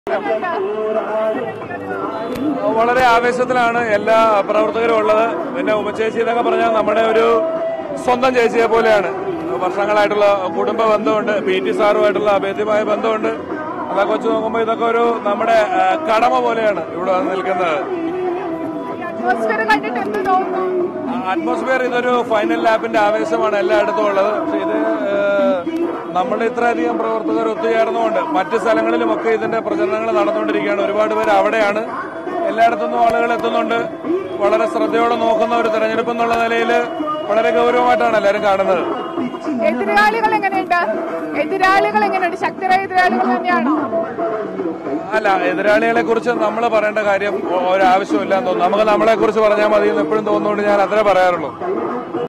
വളരെ ആവേശത്തിലാണ് എല്ലാ പ്രവർത്തകരും ഉള്ളത്. പിന്നെ ഉമ്മച്ചേച്ചി എന്നൊക്കെ പറഞ്ഞാൽ നമ്മുടെ ഒരു സ്വന്തം ചേച്ചിയെ പോലെയാണ്. വർഷങ്ങളായിട്ടുള്ള കുടുംബ ബന്ധമുണ്ട്, PT സാറുമായിട്ടുള്ള അഭേദ്യമായ ബന്ധമുണ്ട്. അതൊക്കെ വെച്ച് നോക്കുമ്പോൾ ഇതൊക്കെ ഒരു നമ്മുടെ കടമ പോലെയാണ് ഇവിടെ വന്ന് നിൽക്കുന്നത്. അറ്റ്മോസ്ഫിയർ ഇതൊരു ഫൈനൽ ലാപ്പിന്റെ ആവേശമാണ് എല്ലായിടത്തും ഉള്ളത്. പക്ഷെ ഇത് നമ്മൾ ഇത്രയധികം പ്രവർത്തകർ ഒത്തുചേർന്നുകൊണ്ട് മറ്റ് സ്ഥലങ്ങളിലുമൊക്കെ ഇതിന്റെ പ്രചരണങ്ങൾ നടന്നുകൊണ്ടിരിക്കുകയാണ്. ഒരുപാട് പേര് അവിടെയാണ്. എല്ലായിടത്തുനിന്നും ആളുകൾ എത്തുന്നുണ്ട്. വളരെ ശ്രദ്ധയോടെ നോക്കുന്ന ഒരു തെരഞ്ഞെടുപ്പ് എന്നുള്ള നിലയിൽ വളരെ ഗൗരവമായിട്ടാണ് എല്ലാവരും കാണുന്നത്. എതിരാളികൾ എങ്ങനെയുണ്ട്? ശക്തരായ എതിരാളികൾ തന്നെയാണോ? അല്ല, എതിരാളികളെ കുറിച്ച് നമ്മൾ പറയേണ്ട കാര്യം ഒരാവശ്യമില്ല എന്ന് തോന്നുന്നു. നമുക്ക് നമ്മളെ കുറിച്ച് പറഞ്ഞാൽ മതി എന്ന് എപ്പോഴും തോന്നുന്നുകൊണ്ട് ഞാൻ അത്രേ പറയാറുള്ളൂ.